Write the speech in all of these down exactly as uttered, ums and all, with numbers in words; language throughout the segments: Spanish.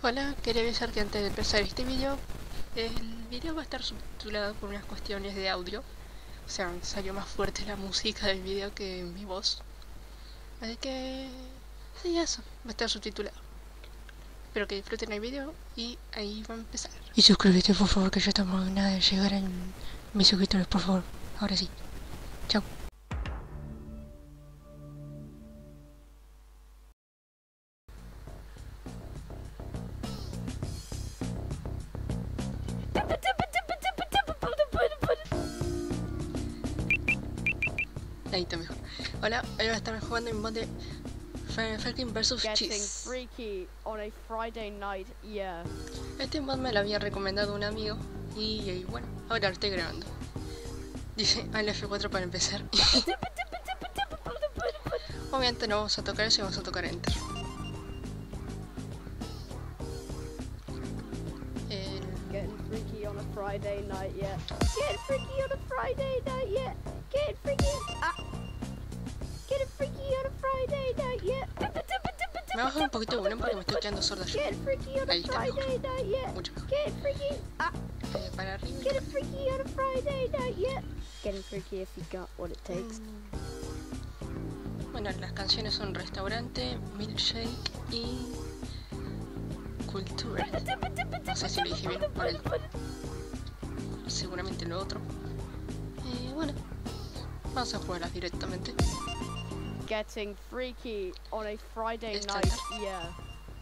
Hola, quería avisar que antes de empezar este video, el video va a estar subtitulado por unas cuestiones de audio. O sea, salió más fuerte la música del video que mi voz. Así que... sí, eso, va a estar subtitulado. Espero que disfruten el video y ahí va a empezar. Y suscríbete por favor, que ya estamos a nada de llegar a mis suscriptores, por favor. Ahora sí. Chao. Ahí está mejor. Hola, hoy voy a estar jugando en mod de Final Falcon versus. Cheese. Freaky on a Friday night, yeah. Este mod me lo había recomendado un amigo y, y bueno, ahora lo estoy grabando. Dice al F cuatro para empezar. Obviamente no vamos a tocar eso y vamos a tocar Enter. El... Getting freaky on a Friday night, yeah. Getting freaky on a Friday night, yeah. Getting freaky. Ah. Getting freaky on a Friday night, yeah. Me voy a bajar un poquito de volumen porque me estoy quedando sorda yo. Getting freaky on a Ahí está Friday mejor. night, yeah. Mucho mejor. Getting freaky. Ah. Eh, para arriba. Getting freaky on a Friday night, yeah. Getting freaky if you got what it takes. Bueno, las canciones son Restaurante, Milkshake y Culture. No sé si lo dije bien, por el... seguramente lo otro. Eh, bueno, vamos a jugarlas directamente. Getting freaky on a Friday Estándar. night, yeah.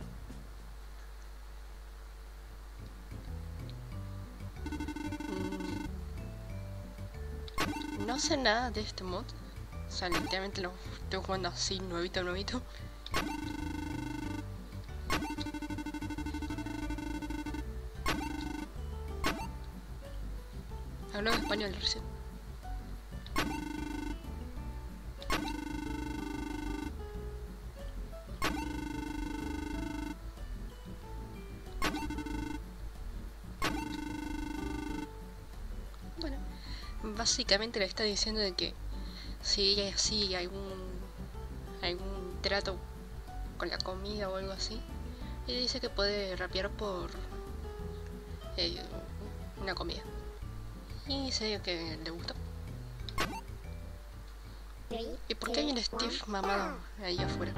Mm, no sé nada de este mod. O sea, literalmente lo estoy jugando así, nuevito, nuevito. Hablo en español recién. Bueno, básicamente le está diciendo de que si hay así algún algún trato con la comida o algo así, y dice que puede rapear por eh, una comida. Y dice que le gustó. ¿Y por qué hay un Steve mamado ahí afuera?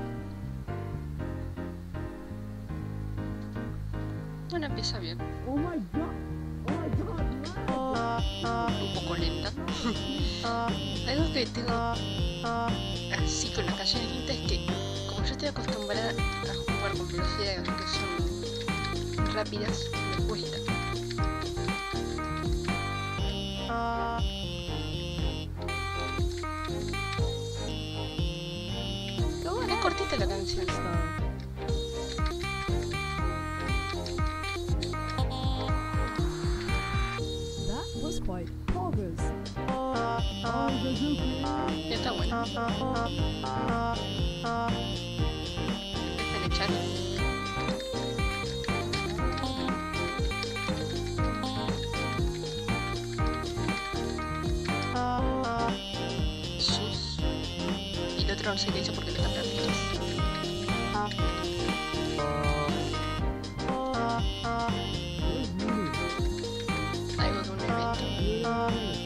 Bueno, empieza bien. Oh my god. Oh my god. Un poco lenta. Algo que tengo así con las canciones lentas es que, como yo estoy acostumbrada a jugar con velocidades que son rápidas, me cuesta. Es cortita la canción. That was quite bogus. Ya está bueno. En el chat. Sus. Y el otro no sé qué hizo porque le está perdiendo. Algo de un evento.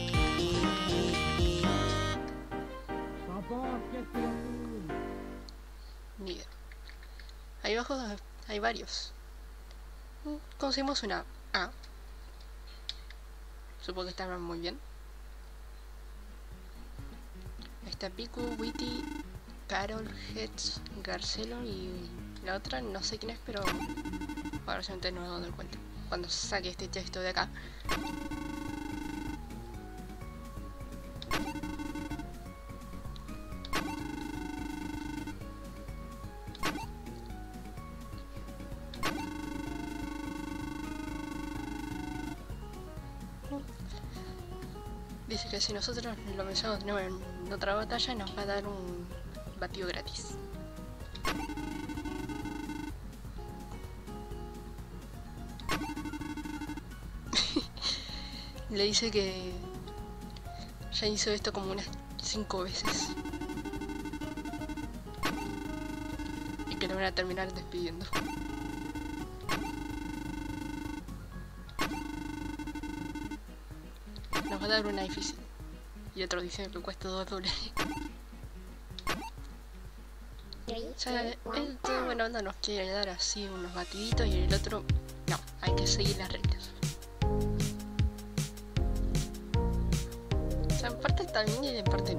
Ni idea. Ahí abajo hay varios. Conseguimos una A. Supongo que está muy bien. Está Piku, Witty, Carol, Heads, Garcelo y la otra no sé quién es, pero ahora se me no me he dado cuenta. Cuando saque este texto de acá. Dice que si nosotros lo mencionamos en otra batalla nos va a dar un batido gratis. Le dice que ya hizo esto como unas cinco veces. Y que lo van a terminar despidiendo. nos va a dar una difícil. Y otro dice que cuesta dos dólares. O sea, él todo buena onda nos quiere dar así unos batiditos y el otro no, hay que seguir las reglas. O sea, en parte está bien y en parte no.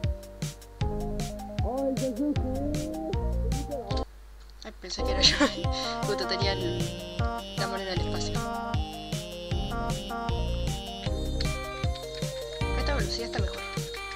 Ay, pensé que era yo. Justo tenía el, la moneda del espacio. Esta velocidad está mejor.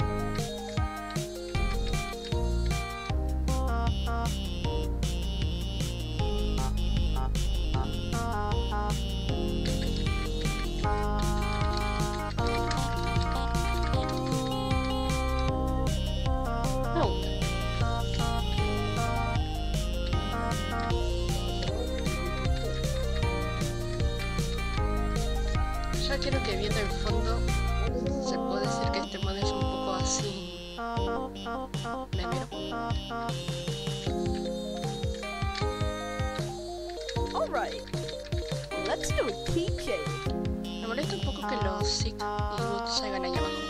Ya quiero que viendo el fondo se puede decir que este mod es un poco así memero. Alright, let's do a key change. Me molesta un poco que los Sick y Wood salgan ahí abajo.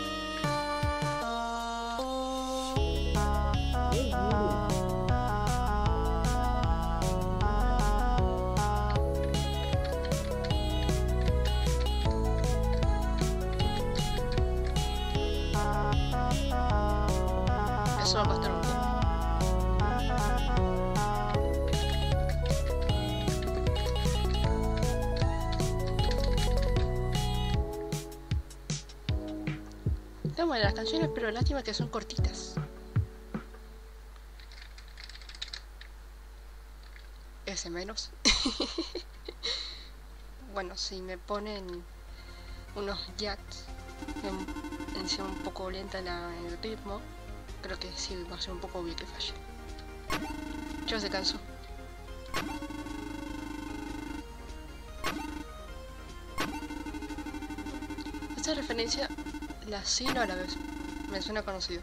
Eso va a costar un poco. Están buenas las canciones, pero lástima que son cortitas. Ese menos. Bueno, si me ponen unos jacks en, encima un poco lenta la, el ritmo, creo que sí va a ser un poco obvio que falle. Yo se cansó. Esta referencia la sí no a la vez. Me suena conocido.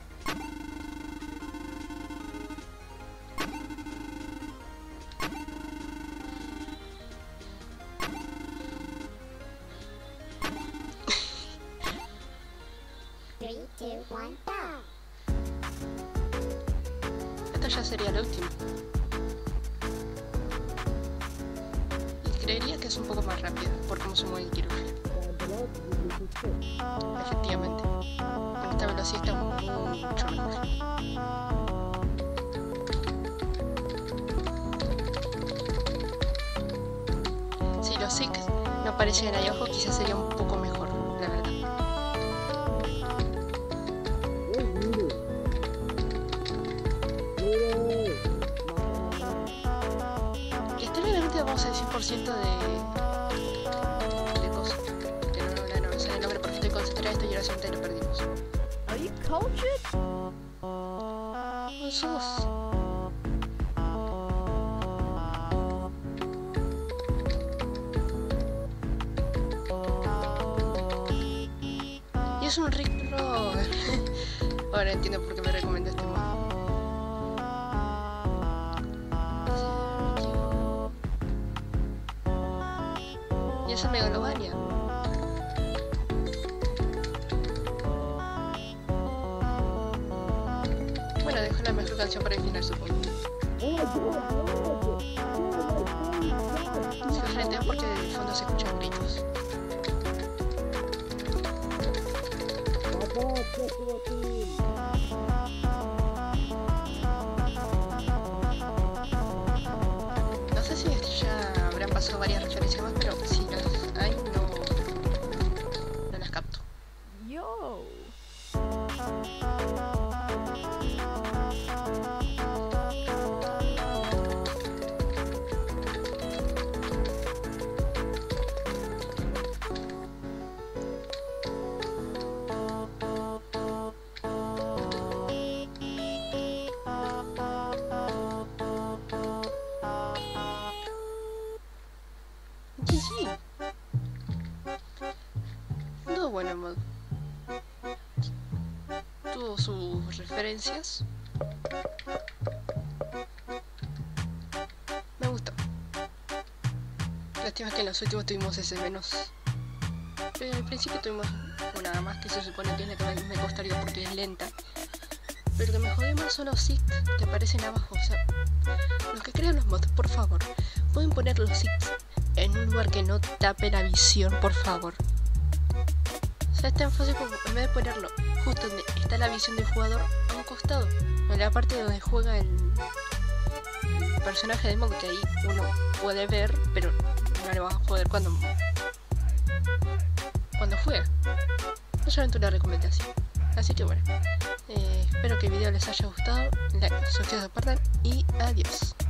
three, two, one, go! Esta ya sería la última. Y creería que es un poco más rápida por cómo se mueve el quirúrgico. Efectivamente. En esta velocidad está mucho mejor. Si los Sick no aparecieran ahí abajo, quizás sería un poco mejor, la verdad. Y extrañamente vamos al cien por ciento de... de cosas. Que no, no, no, no sale el nombre porque estoy concentrada esto y ahora siempre lo perdimos. Are you cultured? ¿Cómo sos? Y es un Rick Rover. Ahora entiendo por qué me recomendó este mod. Y esa Megalovania. Bueno, dejo la mejor canción para el final, supongo. Se frentean porque de fondo se escuchan gritos. No sé si esto ya habrán pasado varias referencias más, pero si las hay, no, no las capto. Yo. Sí, sí. No, bueno, el mod. Tuvo sus referencias. Me gustó. Lástima que en los últimos tuvimos ese menos. Pero al principio tuvimos o nada más, que se supone que es la que me costaría porque es lenta. Pero lo que me jode más son los six que aparecen abajo. O sea, los que crean los mods, por favor, pueden poner los six en un lugar que no tape la visión, por favor. O sea, es tan fácil como en vez de ponerlo justo donde está la visión del jugador, a un costado, en la parte donde juega el, el personaje de mod, que ahí uno puede ver, pero no le va a joder cuando cuando juega. No solamente una recomendación. Así que bueno, eh, espero que el video les haya gustado, like, suscríbanse, compartan y adiós.